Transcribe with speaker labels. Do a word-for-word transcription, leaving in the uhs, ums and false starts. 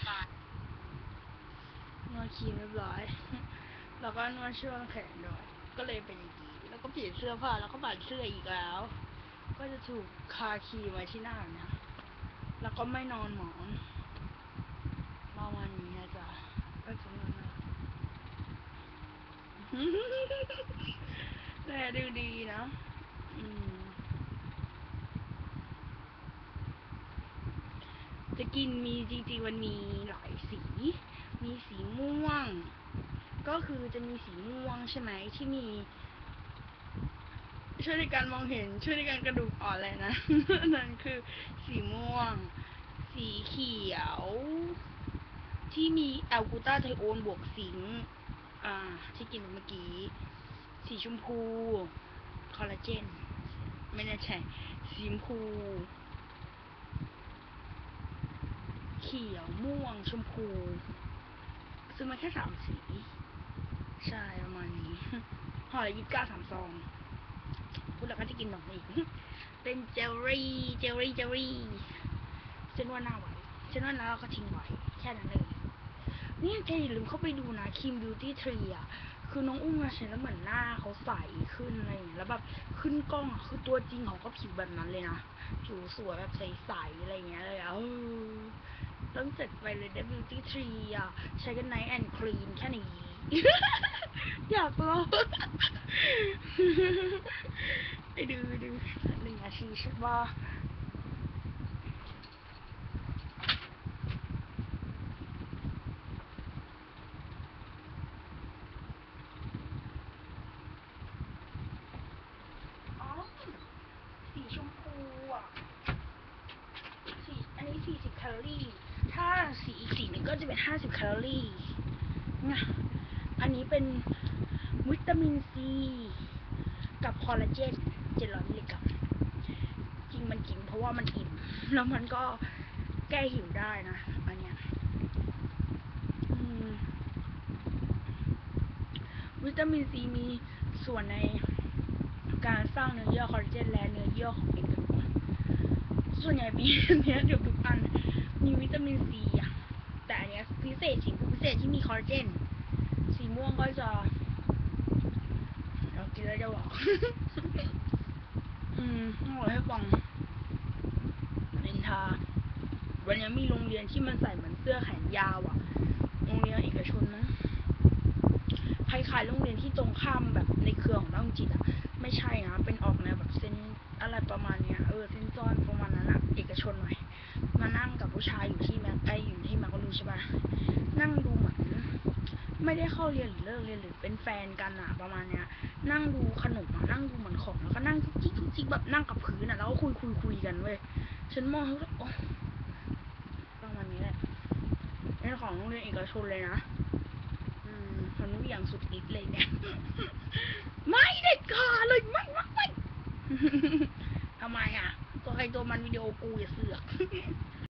Speaker 1: นวดครีมเรียบร้อยแล้วก็นวดช่วงแขนด้วยก็เลยเป็นอย่างนี้แล้วก็เปลี่ยนเสื้อผ้าแล้วก็บัดเสื้ออีกแล้วก็จะถูกคาครีมไว้ที่หน้าเนี่ยแล้วก็ไม่นอนหมอนประมาณนี้นะจ๊ะก็จะนอนนะแต่ดูดีนะอืมจะกินมีจริงๆมันมีหลายสีมีสีม่วงก็คือจะมีสีม่วงใช่ไหมที่มีช่วยในการมองเห็นช่วยในการกระดูกอ่อนเลยนะ นั่นคือสีม่วงสีเขียวที่มีแอลกูตาไทโอนบวกซิงค์อ่าที่กินเมื่อกี้สีชมพูคอลลาเจนไม่แน่ใจสีชมพูเขียวม่วงชมพูซื้อมาแค่สามสีใช่ประมาณนี้ห่อละยี่สิบเก้าสามซองพูดแล้วก็จะกินหนมอีกเป็นเจลลี่เจลลี่เจลลี่เส้นว่าหน้าไว้เส้นว่าหน้าเราก็ทิ้งไว้แค่นั้นเลยนี่แกอย่าลืมเข้าไปดูนะครีมบิวตี้ทรีอ่ะคือน้องอุ้มมาใช้แล้วเหมือนหน้าเขาใสขึ้นอะไรอย่างเงี้ยแล้วแบบขึ้นกล้องอ่ะคือตัวจริงเขาก็ผิวแบบนั้นเลยนะผิวสวยแบบใสๆอะไรเงี้ยเลยอ่ะต้องจัดไปเลยนะบิวตี้ทรีอ่ะใช้กันไนท์แอนด์คลีนแค่นี้อยากลองไปดูดูหนึ่งนาทีใช่ป่ะอ๋อสีชมพูอ่ะสีอันนี้สี่สิบแคลอรี่ถ้าสีอีกสีนึงก็จะเป็นห้าสิบแคลอรี่นะอันนี้เป็นวิตามินซีกับคอลลาเจนเจ็ดร้อยมิลลิกรัมจริงมันกินเพราะว่ามันอิ่มแล้วมันก็แก้หิวได้นะอันเนี้ยวิตามินซีมีส่วนในการสร้างเนื้อเยื่อคอลลาเจนและเนื้อเยื่อของเด็กส่วนใหญ่มีเนี้ยเดี๋ยวทุกอันมีวิตามินซีอ่ะแต่อันเนี้ยพิเศษสีพิเศษที่มีคอลลาเจนสีม่วงก็จะเรากินแล้วจะบอกอืมต้องบอกให้ฟังนินทาวันนี้มีโรงเรียนที่มันใส่เหมือนเสื้อแขนยาวอ่ะโรงเรียนเอกชนนะคล้ายๆโรงเรียนที่ตรงข้ามแบบในเครือของน้องจิตอ่ะไม่ใช่นะเป็นออกแนวแบบเซนอะไรประมาณเนี้ยเออเซนจอนประมาณนั้นอ่ะเอกชนหน่อยมานั่งกับผู้ชายอยู่ที่แม็กไออยู่ที่แม็กก็รู้ใช่ป่ะนั่งดูเหมือนไม่ได้เข้าเรียนหรือเลิกเรียนหรือเป็นแฟนกันอะประมาณเนี้ยนั่งดูขนมอะนั่งดูเหมือนของแล้วก็นั่งจิ๊กจิ๊กแบบนั่งกับพื้นอะแล้วก็คุยคุยคุยกันเว้ยฉันมองแล้วโอ้ประมาณนี้แหละนี่ของโรงเรียนเอกชนเลยนะอืมมันไม่อย่างสุดฤทธิ์เลยเนี่ยไม่ได้ขาเลยไม่ไม่ไม่ทำไมอะตัวใครตัวมันวิดีโอกูอย่าเสือก